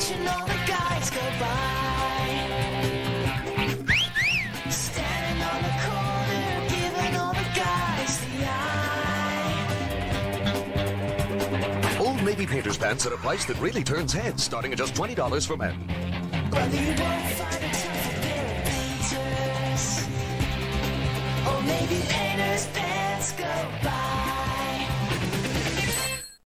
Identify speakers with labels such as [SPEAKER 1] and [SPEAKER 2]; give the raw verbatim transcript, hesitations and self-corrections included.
[SPEAKER 1] watching all the guys go by. Standing on the corner, giving all the guys the eye.
[SPEAKER 2] Old Navy painter's pants at a price that really turns heads, starting at just twenty dollars for men.
[SPEAKER 1] Whether you won't find a tough pair of painters, Old Navy painters.